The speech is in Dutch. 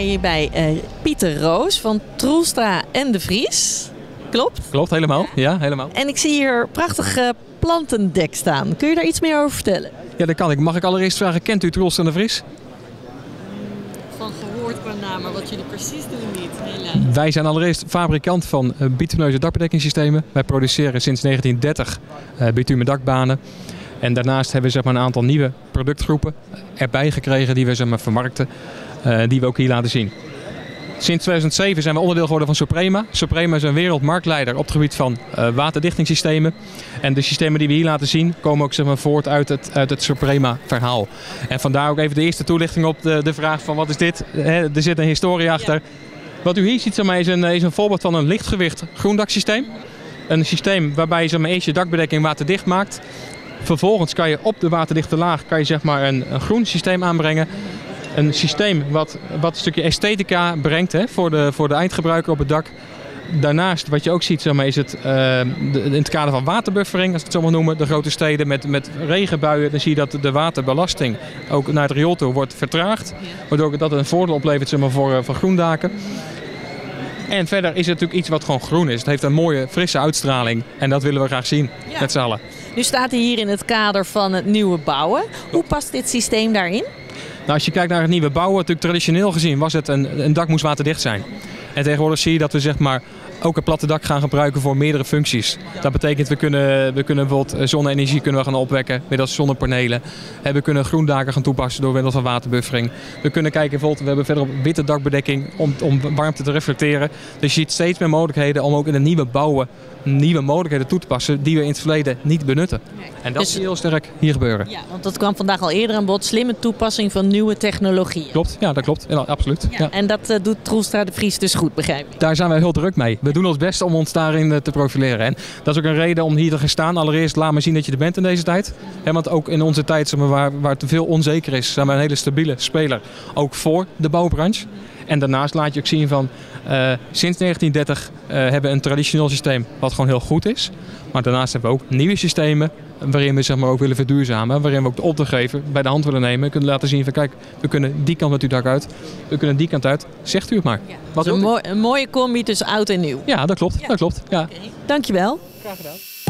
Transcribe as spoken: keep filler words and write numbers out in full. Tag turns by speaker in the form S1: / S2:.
S1: hier bij uh, Pieter Roos van Troelstra en de Vries. Klopt?
S2: Klopt, helemaal. Ja, helemaal.
S1: En ik zie hier prachtig uh, plantendek staan. Kun je daar iets meer over vertellen?
S2: Ja, dat kan ik. Mag ik allereerst vragen, kent u Troelstra en de Vries?
S1: Van gehoord qua naam, maar wat jullie precies doen niet, helaas.
S2: Wij zijn allereerst fabrikant van uh, bitumineuze dakbedekkingssystemen. Wij produceren sinds negentien dertig uh, bitumen dakbanen. En daarnaast hebben we zeg maar, een aantal nieuwe productgroepen erbij gekregen die we zeg maar, vermarkten, uh, die we ook hier laten zien. Sinds tweeduizend zeven zijn we onderdeel geworden van Suprema. Suprema is een wereldmarktleider op het gebied van uh, waterdichtingssystemen. En de systemen die we hier laten zien komen ook zeg maar, voort uit het, uit het Suprema verhaal. En vandaar ook even de eerste toelichting op de, de vraag van wat is dit? He, er zit een historie achter. Ja. Wat u hier ziet zeg maar, is, een, is een voorbeeld van een lichtgewicht groendaksysteem. Een systeem waarbij je zeg maar, eerst je dakbedekking waterdicht maakt. Vervolgens kan je op de waterdichte laag kan je, zeg maar, een, een groen systeem aanbrengen. Een systeem wat, wat een stukje esthetica brengt hè, voor, de, voor de eindgebruiker op het dak. Daarnaast, wat je ook ziet, zeg maar, is het uh, de, in het kader van waterbuffering, als ik het zo mag noemen, de grote steden met, met regenbuien, dan zie je dat de waterbelasting ook naar het riool toe wordt vertraagd. Waardoor dat een voordeel oplevert zeg maar, voor, voor groendaken. En verder is het natuurlijk iets wat gewoon groen is. Het heeft een mooie, frisse uitstraling en dat willen we graag zien ja. met z'n allen.
S1: Nu staat hij hier in het kader van het nieuwe bouwen. Hoe past dit systeem daarin?
S2: Nou, als je kijkt naar het nieuwe bouwen, natuurlijk traditioneel gezien was het een, een dak moest waterdicht zijn. En tegenwoordig zie je dat we zeg maar, ook het platte dak gaan gebruiken voor meerdere functies. Dat betekent we kunnen, we kunnen bijvoorbeeld zonne-energie kunnen we gaan opwekken middels zonnepanelen. En we kunnen groendaken gaan toepassen door middels van waterbuffering. We kunnen kijken, bijvoorbeeld, we hebben verder op witte dakbedekking om, om warmte te reflecteren. Dus je ziet steeds meer mogelijkheden om ook in de nieuwe bouwen nieuwe mogelijkheden toe te passen die we in het verleden niet benutten. En dat dus, is heel sterk hier gebeuren.
S1: Ja, want dat kwam vandaag al eerder aan bod. Slimme toepassing van nieuwe technologieën.
S2: Klopt, ja, dat klopt. Ja, absoluut.
S1: Ja,
S2: ja.
S1: En dat uh, doet Troelstra de Vries dus goed, begrijp ik?
S2: Daar zijn wij heel druk mee. We doen ons best om ons daarin uh, te profileren. En dat is ook een reden om hier te gaan staan. Allereerst, laat maar zien dat je er bent in deze tijd. He, want ook in onze tijd, zeg maar, waar, waar te veel onzeker is, zijn we een hele stabiele speler. Ook voor de bouwbranche. En daarnaast laat je ook zien van uh, sinds negentien dertig uh, hebben we een traditioneel systeem wat gewoon heel goed is. Maar daarnaast hebben we ook nieuwe systemen waarin we zeg maar, ook willen verduurzamen. Waarin we ook de opdrachtgever bij de hand willen nemen. En kunnen laten zien van kijk, we kunnen die kant met uw dak uit. We kunnen die kant uit. Zegt u het maar.
S1: Ja, wat een, mooi, een mooie combi tussen oud en nieuw.
S2: Ja, dat klopt.
S1: Ja.
S2: Dat klopt ja.
S1: Okay. Dankjewel.
S2: Graag gedaan.